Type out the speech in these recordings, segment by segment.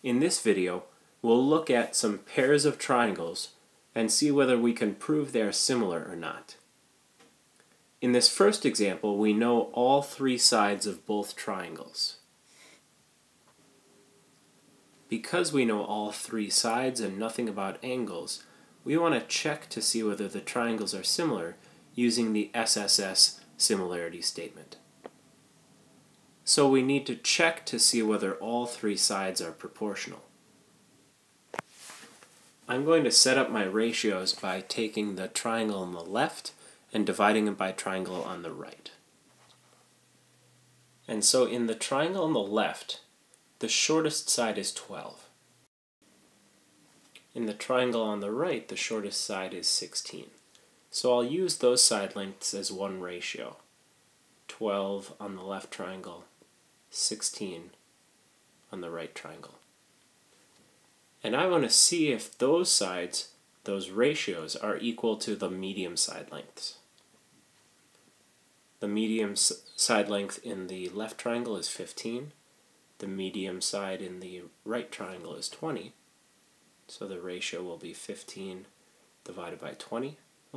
In this video, we'll look at some pairs of triangles and see whether we can prove they are similar or not. In this first example, we know all three sides of both triangles. Because we know all three sides and nothing about angles, we want to check to see whether the triangles are similar using the SSS similarity statement. So we need to check to see whether all three sides are proportional. I'm going to set up my ratios by taking the triangle on the left and dividing it by triangle on the right. And so in the triangle on the left, the shortest side is 12. In the triangle on the right, the shortest side is 16. So I'll use those side lengths as one ratio. 12 on the left triangle, 16 on the right triangle. And I want to see if those sides, those ratios, are equal to the medium side lengths. The medium side length in the left triangle is 15. The medium side in the right triangle is 20. So the ratio will be 15 divided by 20.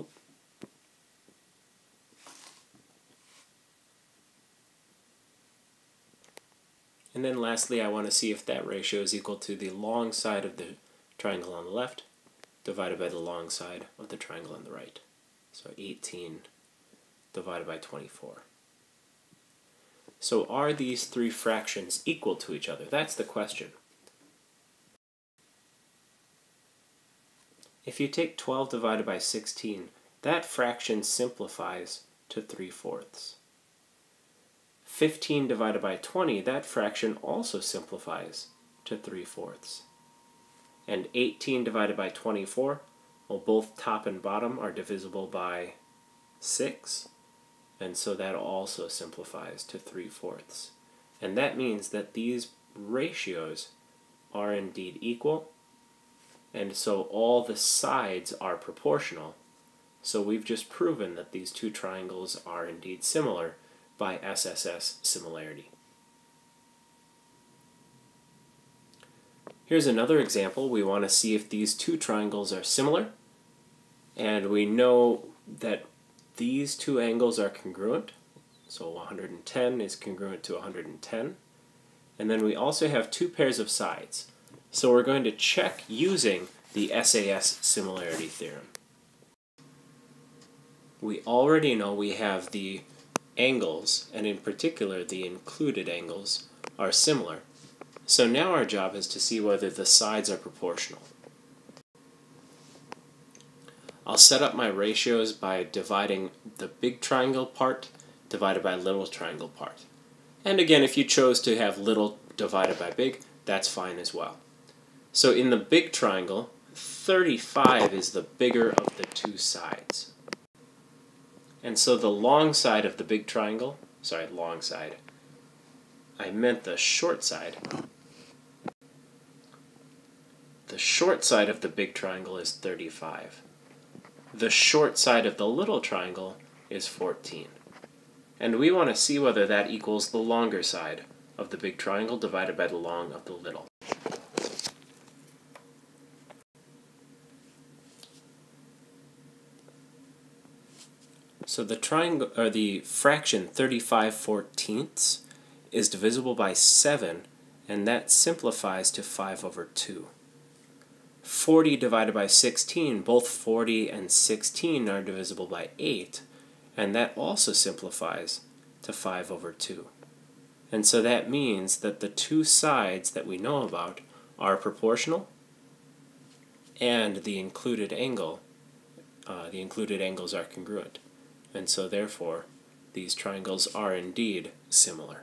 And then lastly, I want to see if that ratio is equal to the long side of the triangle on the left divided by the long side of the triangle on the right. So 18 divided by 24. So are these three fractions equal to each other? That's the question. If you take 12 divided by 16, that fraction simplifies to 3/4. 15 divided by 20, that fraction also simplifies to 3/4. And 18 divided by 24, well, both top and bottom are divisible by 6, and so that also simplifies to 3/4. And that means that these ratios are indeed equal, and so all the sides are proportional. So we've just proven that these two triangles are indeed similar by SSS similarity. Here's another example. We want to see if these two triangles are similar, and we know that these two angles are congruent. So 110 is congruent to 110. And then we also have two pairs of sides. So we're going to check using the SAS similarity theorem. We already know we have the angles, and in particular the included angles, are similar. So now our job is to see whether the sides are proportional. I'll set up my ratios by dividing the big triangle part divided by little triangle part. And again, if you chose to have little divided by big, that's fine as well. So in the big triangle, 35 is the bigger of the two sides. And so the long side of the big triangle, sorry, long side, I meant the short side. The short side of the big triangle is 35. The short side of the little triangle is 14. And we want to see whether that equals the longer side of the big triangle divided by the long of the little. So the triangle, or the fraction 35/14 is divisible by 7, and that simplifies to 5/2. 40 divided by 16, both 40 and 16 are divisible by 8, and that also simplifies to 5/2. And so that means that the two sides that we know about are proportional, and the included angles are congruent. And so therefore, these triangles are indeed similar.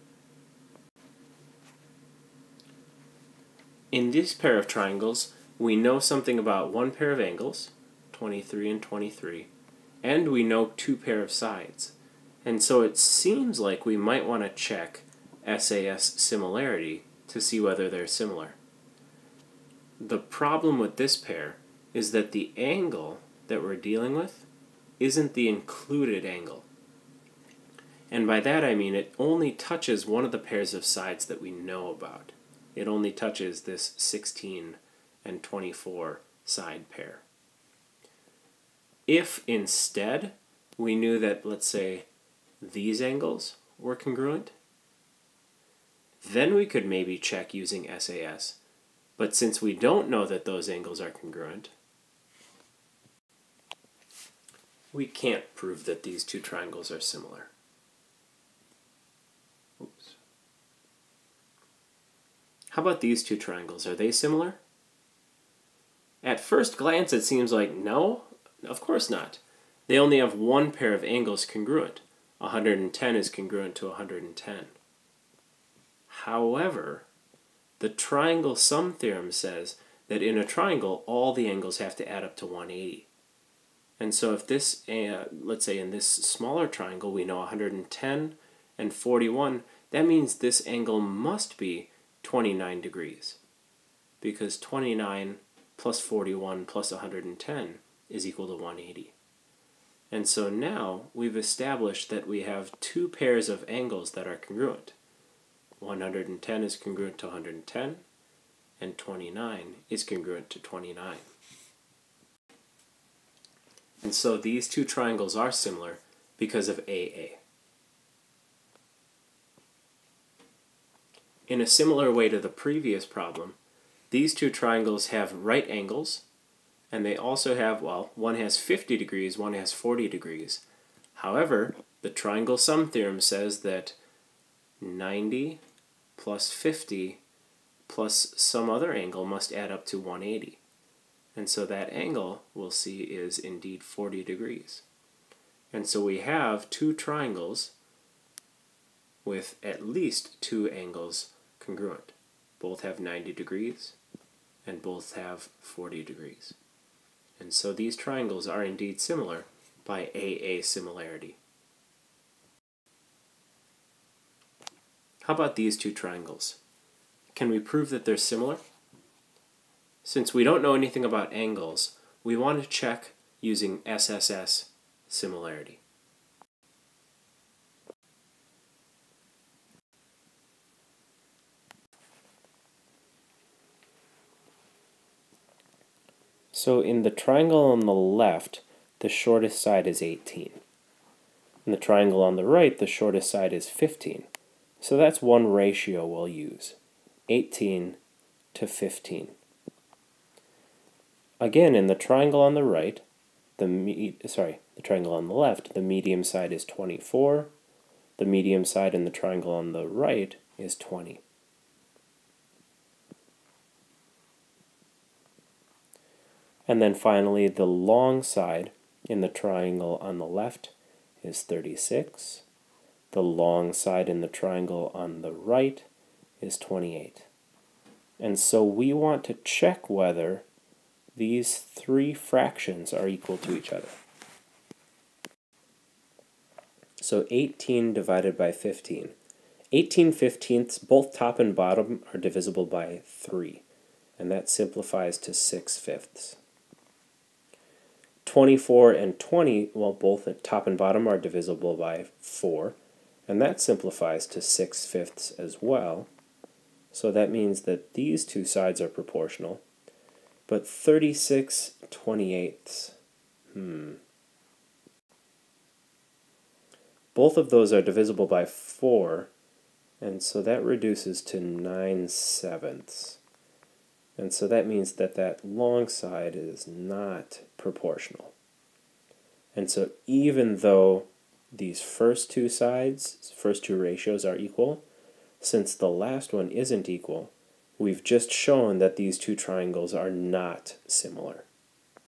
In this pair of triangles, we know something about one pair of angles, 23 and 23, and we know two pair of sides. And so it seems like we might want to check SAS similarity to see whether they're similar. The problem with this pair is that the angle that we're dealing with isn't the included angle. And by that I mean it only touches one of the pairs of sides that we know about. It only touches this 16 and 24 side pair. If instead we knew that, let's say, these angles were congruent, then we could maybe check using SAS. But since we don't know that those angles are congruent, we can't prove that these two triangles are similar. Oops. How about these two triangles? Are they similar? At first glance it seems like no, of course not. They only have one pair of angles congruent. 110 is congruent to 110. However, the triangle sum theorem says that in a triangle all the angles have to add up to 180. And so if this, let's say in this smaller triangle we know 110 and 41, that means this angle must be 29 degrees, because 29 plus 41 plus 110 is equal to 180. And so now we've established that we have two pairs of angles that are congruent. 110 is congruent to 110, and 29 is congruent to 29. And so these two triangles are similar because of AA. In a similar way to the previous problem, these two triangles have right angles, and they also have, well, one has 50 degrees, one has 40 degrees. However, the triangle sum theorem says that 90 plus 50 plus some other angle must add up to 180. And so that angle, we'll see, is indeed 40 degrees. And so we have two triangles with at least two angles congruent. Both have 90 degrees and both have 40 degrees. And so these triangles are indeed similar by AA similarity. How about these two triangles? Can we prove that they're similar? Since we don't know anything about angles, we want to check using SSS similarity. So in the triangle on the left, the shortest side is 18. In the triangle on the right, the shortest side is 15. So that's one ratio we'll use, 18 to 15. Again, in the triangle on the right, the triangle on the left, the medium side is 24. The medium side in the triangle on the right is 20. And then finally, the long side in the triangle on the left is 36. The long side in the triangle on the right is 28. And so we want to check whether these three fractions are equal to each other. So 18 divided by 15. 18 fifteenths, both top and bottom, are divisible by 3. And that simplifies to 6 fifths. 24 and 20, well, both at top and bottom are divisible by 4. And that simplifies to 6 fifths as well. So that means that these two sides are proportional. But 36 28ths, both of those are divisible by 4, and so that reduces to 9 sevenths. And so that means that that long side is not proportional. And so even though these first two sides, first two ratios are equal, since the last one isn't equal, we've just shown that these two triangles are not similar.